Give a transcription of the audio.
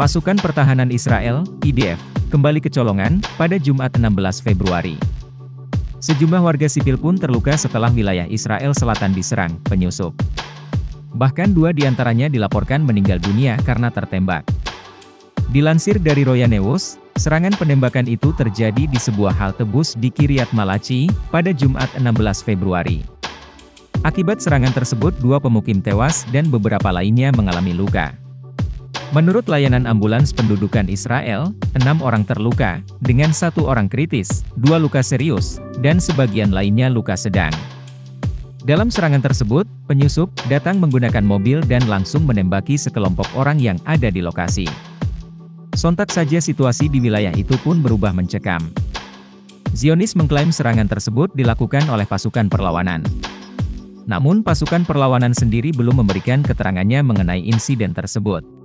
Pasukan Pertahanan Israel, IDF, kembali kecolongan pada Jumat 16 Februari. Sejumlah warga sipil pun terluka setelah wilayah Israel Selatan diserang penyusup. Bahkan 2 diantaranya dilaporkan meninggal dunia karena tertembak. Dilansir dari Roya News, serangan penembakan itu terjadi di sebuah halte bus di Kiryat Malachi, pada Jumat 16 Februari. Akibat serangan tersebut 2 pemukim tewas dan beberapa lainnya mengalami luka. Menurut layanan ambulans pendudukan Israel, 6 orang terluka, dengan 1 orang kritis, 2 luka serius, dan sebagian lainnya luka sedang. Dalam serangan tersebut, penyusup datang menggunakan mobil dan langsung menembaki sekelompok orang yang ada di lokasi. Sontak saja situasi di wilayah itu pun berubah mencekam. Zionis mengklaim serangan tersebut dilakukan oleh pasukan perlawanan. Namun pasukan perlawanan sendiri belum memberikan keterangannya mengenai insiden tersebut.